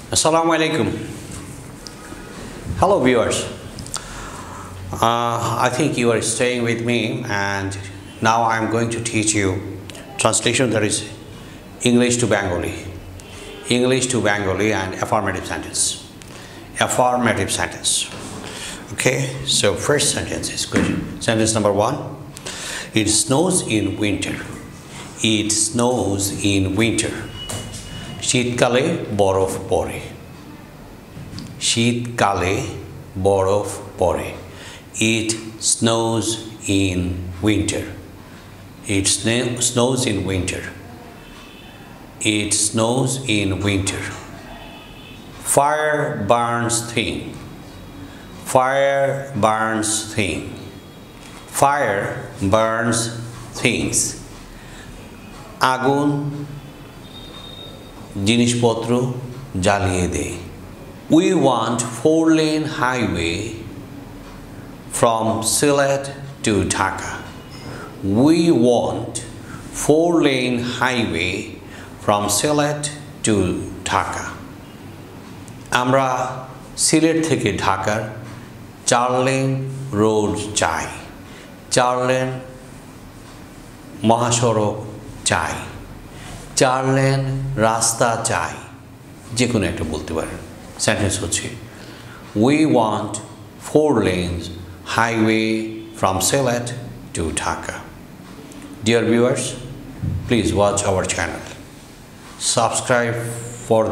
Assalamu alaikum. Hello viewers. I think you are staying with me, and now I am going to teach you translation, that is English to Bengali and affirmative sentence. Affirmative sentence. Okay, so first sentence is good. Sentence number 1. It snows in winter. It snows in winter. শীতকালে বরফ পড়ে। শীতকালে বরফ পড়ে। It snows in winter. It snows in winter. It snows in winter. Fire burns thing. Fire burns thing. Fire burns things. আগুন জিনিসপত্র জ্বালিয়ে দেয়। We want 4-lane highway from Sylhet to Dhaka. We want 4-lane highway from Sylhet to Dhaka. আমরা সিলেট থেকে ঢাকার 4-লেন road চাই। 4-লেন মহাসড়ক চাই। 4-লেন রাস্তা চাই। যে কোনো একটা বলতে পারেন। সেন্টেন্স হচ্ছে We want 4 lanes highway from Sylhet to Dhaka. Dear viewers, please watch our channel. Subscribe for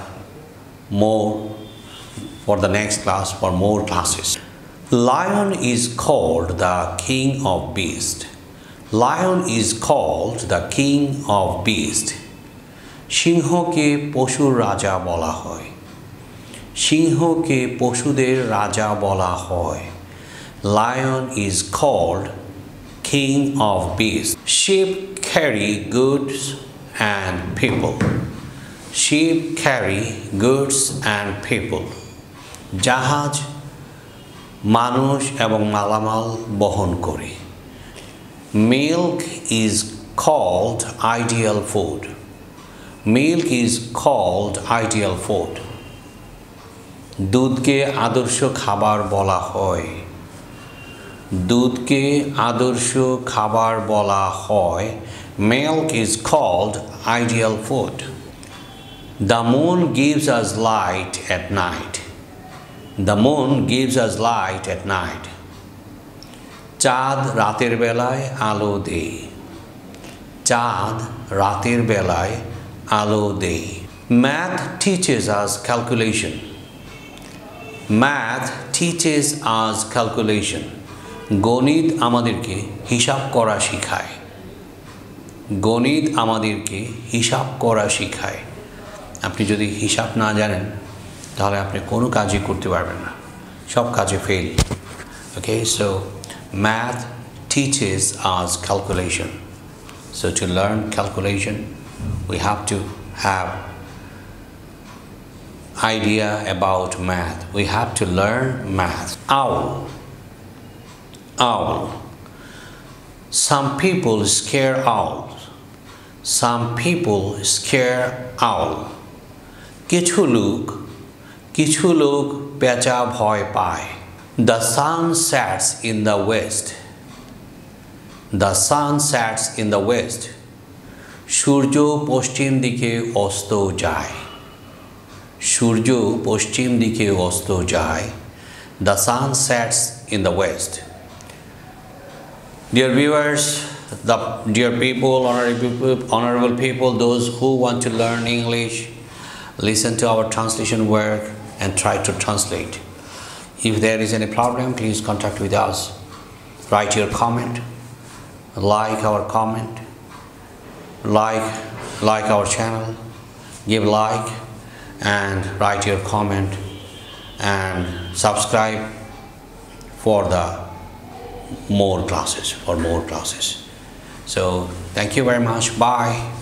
the next class, for more classes. Lion is called the king of beasts. Lion is called the king of beasts. সিংহকে পশুর রাজা বলা হয়। সিংহকে পশুদের রাজা বলা হয়। Lion is called king of beasts. Sheep carry goods and people. Sheep carry goods and people. জাহাজ মানুষ এবং মালামাল বহন করে। Milk is called ideal food. Milk is called ideal food. দুধকে আদর্শ খাবার বলা হয়। দুধকে আদর্শ খাবার বলা হয়। Milk is called ideal food. The moon gives us light at night. The moon gives us light at night. চাঁদ রাতের বেলায় আলো দেয়। চাঁদ রাতের বেলায় আলো দেয়। Math teaches us calculation. Math teaches us calculation. গণিত আমাদেরকে হিসাব করা শেখায়। গণিত আমাদেরকে হিসাব করা শেখায়। আপনি যদি হিসাব না জানেন তাহলে আপনি কোনো কাজই করতে পারবেন না। সব কাজে fail. Okay, so math teaches us calculation. So to learn calculation, we have to have idea about math. We have to learn math. Owl. Owl. Some people scare owls. Some people scare owl. কিছু লোক পেঁচা ভয় পায়। The sun sets in the west. The sun sets in the west. সূর্য পশ্চিম দিকে অস্ত যায়। সূর্য পশ্চিম দিকে অস্ত যায়। The sun sets in the west. Dear viewers, dear people, honorable people, those who want to learn English, listen to our translation work and try to translate. If there is any problem, please contact with us. Write your comment, like our comment, like our channel, give like and write your comment and subscribe for more classes. So thank you very much. Bye.